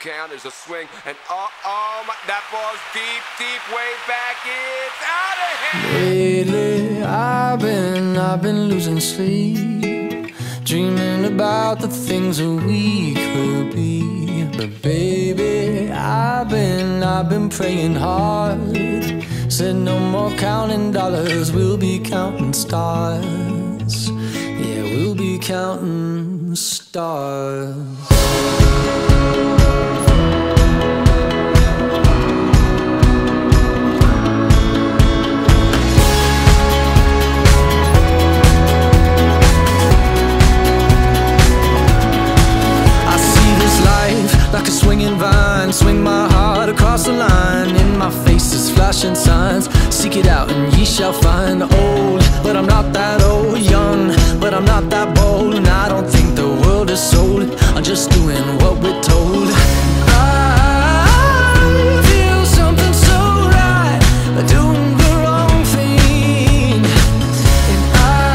count, there's a swing, and that ball's deep, deep, way back, it's out of here. Lately, I've been losing sleep, dreaming about the things that we could be. But baby, I've been praying hard. Said no more counting dollars, we'll be counting stars. Yeah, we'll be counting stars. Like a swinging vine, swing my heart across the line. In my face is flashing signs. Seek it out and ye shall find. Old, but I'm not that old. Young, but I'm not that bold. And I don't think the world is sold. I'm just doing what we're told. I feel something so right, doing the wrong thing. And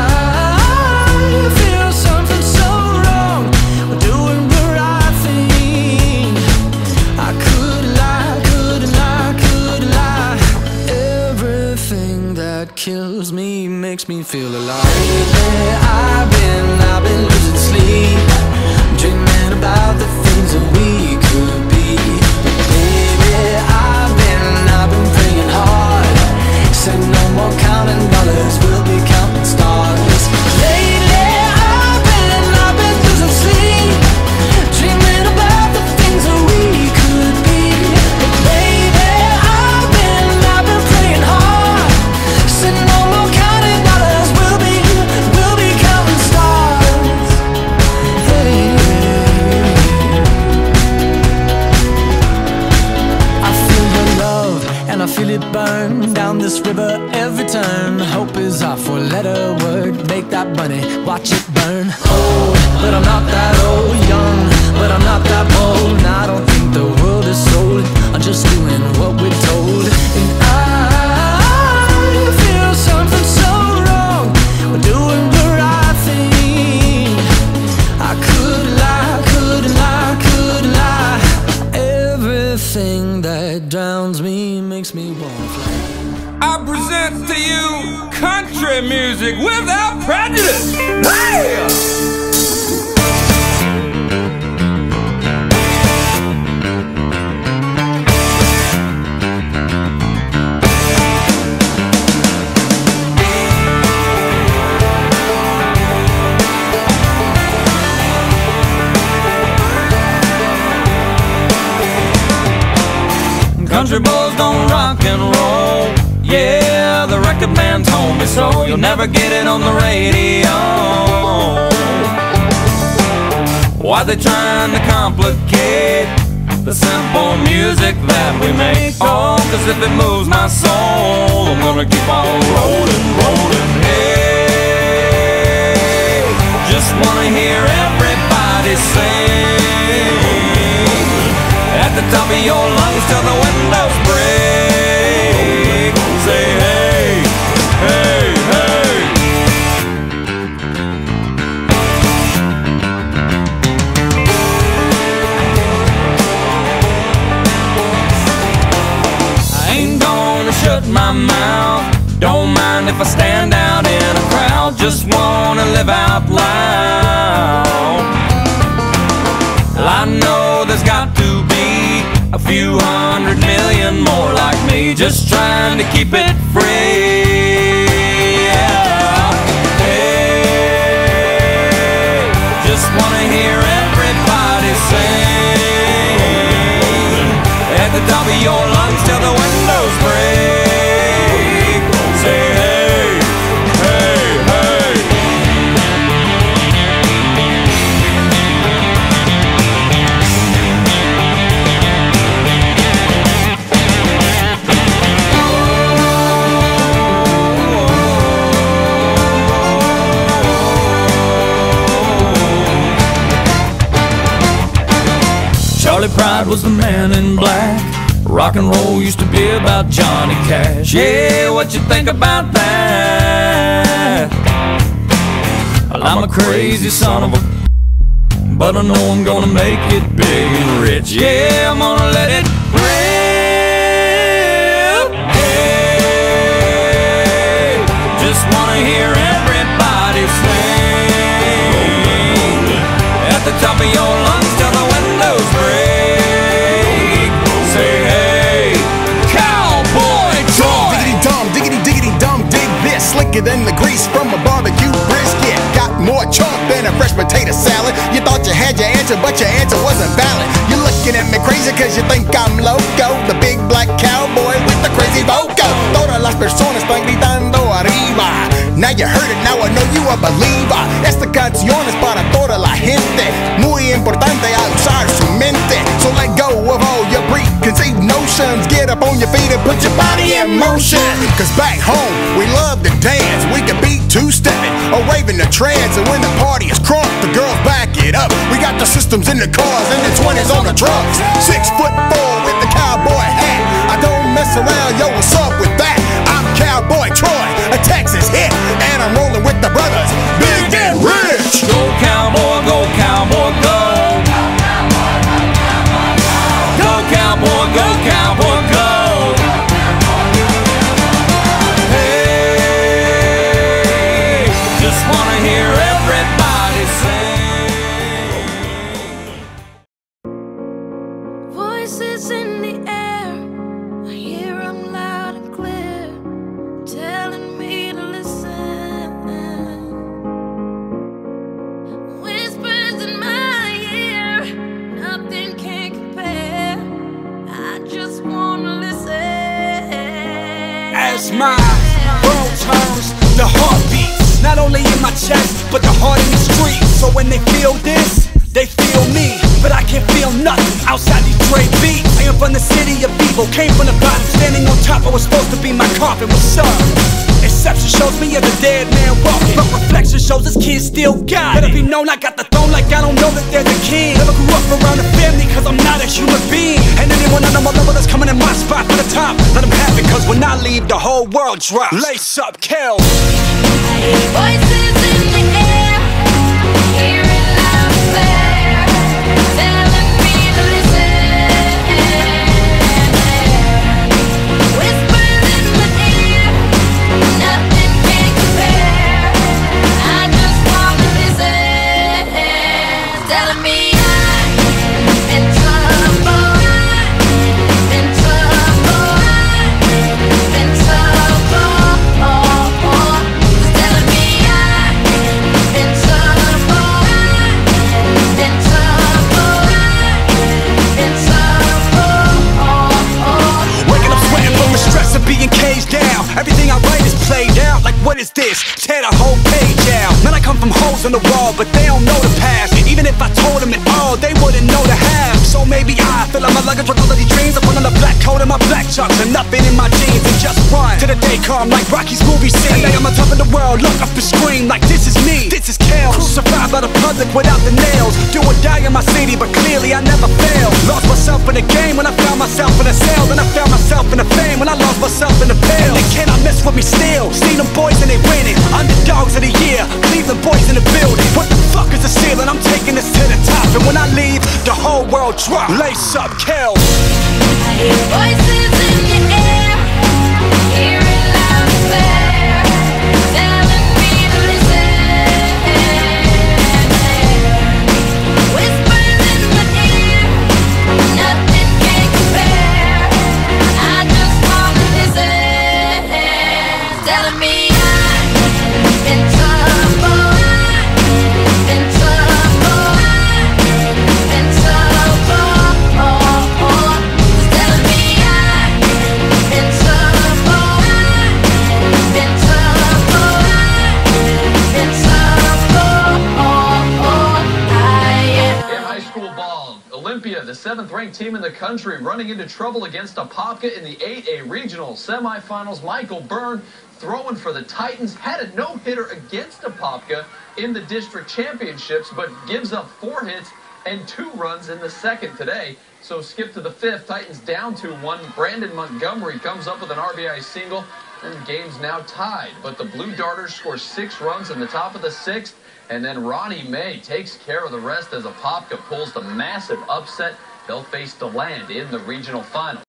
I feel something so wrong, doing the right thing. I could lie, couldn't lie, couldn't lie. Everything that kills me makes me feel alive. Lately, I've been losing sleep, dreaming about the things that we could be. Baby, I've been praying hard. Said no more counting dollars, we'll be counting stars. Lately, I've been losing sleep, dreaming about the things that we could be. But baby, I've been praying hard. Said no more counting dollars, we'll be counting stars. Hey, I feel your love and I feel it burn down this river every turn. Hope is our four-letter word. Make that money, watch it burn. Old, but I'm not that old. Young, but I'm not that bold. And I don't think the world is sold. I'm just doing what we're told. And I feel something so wrong, we're doing the right thing. I could lie, couldn't lie, couldn't lie. Everything that drowns me makes me wanna fly. I present to you country music without prejudice. Hey! Country boys don't rock and roll. Yeah, the record man told me so. You'll never get it on the radio. Why they trying to complicate the simple music that we make? Oh, cause if it moves my soul, I'm gonna keep on rolling, rolling. Hey, just wanna hear everybody sing at the top of your lungs till the windows break. Say hey, hey, hey. I ain't gonna shut my mouth. Don't mind if I stand out in a crowd. Just wanna live out loud. I know there's got to be a few 100 million more like me, just trying to keep it free. Yeah. Hey, just wanna hear everybody sing at the top of your lungs till the windows break. Say hey, hey, hey. Charlie Pride was the man in black. Rock and roll used to be about Johnny Cash. Yeah, what you think about that? Well, I'm a crazy son of a, but I know I'm gonna make it big and rich. Yeah, I'm gonna let it rip. Hey, just wanna hear everybody sing at the top of your lungs till the windows break. Say hey, Cowboy Troy. Diggity dum, diggity diggity dum, dig this. Slicker than the grease from a barbecue brisket. Got more chalk than a fresh potato salad. You thought you had your answer, but your answer wasn't valid. You're looking at me crazy cause you think I'm loco. The big black cowboy with the crazy vocal. Todas las personas están gritando arriba. Now you heard it, now I know you a believer. Esta canción es para toda la gente. Muy importante a usar su mente. So let go of all your preconceived notions. Get up on your feet and put your body in motion. Cause back home, we love to dance. We can beat two-stepping or raving the trance. And when the party is crunk, the girls back it up. We got the systems in the cars and the 20s on the trucks. 6'4" with the cowboy hat. I don't mess around, yo, what's up with that? I'm Cowboy Troy, a Texas hit. And I'm rolling with the brothers, Big and Rich. Go cowboy, go cowboy, go. Go cowboy, go cowboy, go. Hey, just wanna hear everybody sing. Voices in the air, I hear them loud and clear, telling me to listen. Whispers in my ear, nothing can compare. I just wanna listen. As my world turns, the heart beats not only in my chest, but the heart in the street. So when they feel this, they feel me. But I can't feel nothing outside these Dre beats. I am from the city of evil, came from the bottom, standing on top. I was supposed to be my coffin. What's up? Exception shows me as a dead man walking, but reflection shows this kid still got it. Let it be known I got the throne like I don't know that there's a king. Never grew up around a family cause I'm not a human being. And anyone on my level that's coming in my spot for the top, let them have it cause when I leave the whole world drops. Lace up, Kel. Voices in the air, hear it loud and clear, telling me to listen. Whispers in my ear, nothing can compare. I just wanna listen, telling me I'm in trouble, in trouble, in trouble. Telling me I'm in trouble, in trouble, in trouble. Waking up sweating from the stress of being caged down. Everything I write is played out. Like what is this? Tear the whole page out. Man, I come from holes in the wall, but they don't know the past. Even if I told them it all, they wouldn't know the half. So maybe I fill up my luggage with all of these dreams. I put on a black coat and my black chucks and nothing in my jeans and just run to the day come like Rocky's movie scene. And I'm on top of the world, look up and scream like this is me, this is Kel. Crucified by the public without the nails. Do or die in my city, but clearly I never fail. Lost myself in the game when I found myself in a cell. Then I found myself in the fame when I lost myself in the pale. And they cannot mess with me still. See them boys and they winning. Underdogs of the year, Cleveland boys in the building. What the fuck is the ceiling? I'm taking this to the top. And when I leave, the whole world drop. Lace up, Kel. Voices in the air, hear it loud and clear, telling me to listen. Whispers in my ear, nothing can compare. I just wanna listen, telling me I'm in trouble, in trouble, in trouble. Telling me I'm in trouble, in trouble, in trouble. In high school ball, Olympia, the 7th-ranked team in the country, running into trouble against Apopka in the 8A regional semifinals. Michael Byrne throwing for the Titans, had a no-hitter against Apopka in the district championships, but gives up 4 hits and 2 runs in the second today. So skip to the 5th, Titans down 2-1. Brandon Montgomery comes up with an RBI single, and the game's now tied. But the Blue Darters score 6 runs in the top of the 6th, And then Ronnie May takes care of the rest as Apopka pulls the massive upset. They'll face DeLand in the regional final.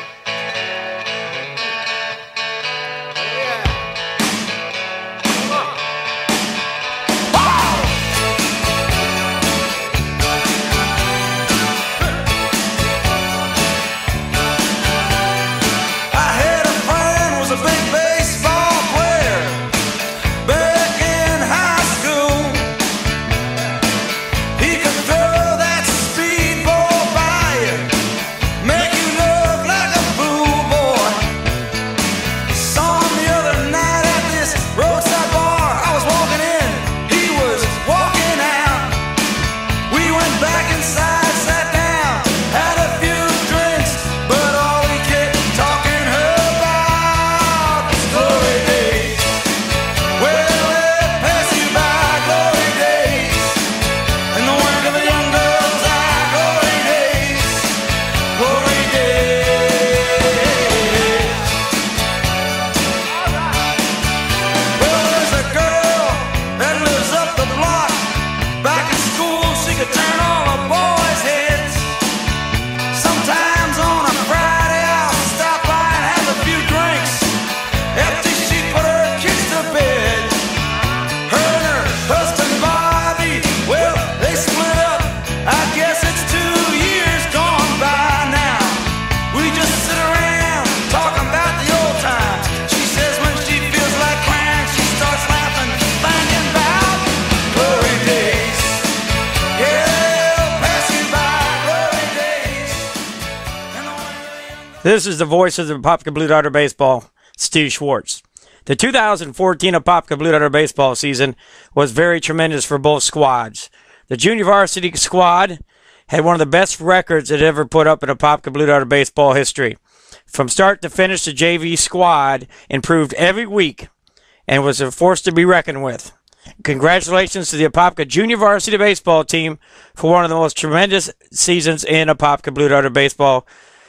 This is the voice of the Apopka Blue Darter Baseball, Steve Schwartz. The 2014 Apopka Blue Darter baseball season was very tremendous for both squads. The junior varsity squad had one of the best records it ever put up in Apopka Blue Darter baseball history. From start to finish, the JV squad improved every week and was a force to be reckoned with. Congratulations to the Apopka junior varsity baseball team for one of the most tremendous seasons in Apopka Blue Darter baseball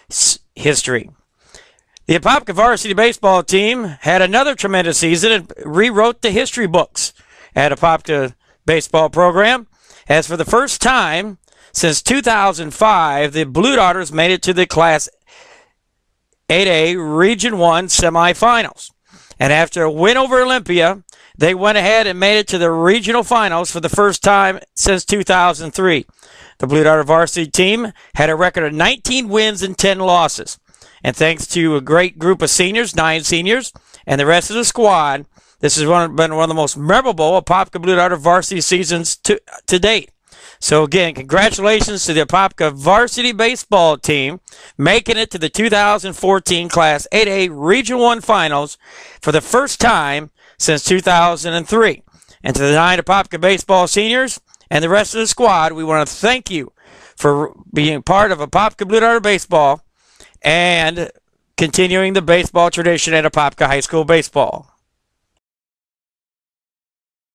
history. The Apopka varsity baseball team had another tremendous season and rewrote the history books at Apopka baseball program, as for the first time since 2005, the Blue Darters made it to the Class 8A Region 1 semifinals. And after a win over Olympia, they went ahead and made it to the regional finals for the first time since 2003. The Blue Darter varsity team had a record of 19 wins and 10 losses. And thanks to a great group of seniors, 9 seniors, and the rest of the squad, this has been one of the most memorable Apopka Blue Darter varsity seasons to date. So again, congratulations to the Apopka varsity baseball team making it to the 2014 Class 8A Region 1 finals for the first time since 2003. And to the 9 Apopka baseball seniors and the rest of the squad, we want to thank you for being part of Apopka Blue Darter baseball and continuing the baseball tradition at Apopka High School baseball.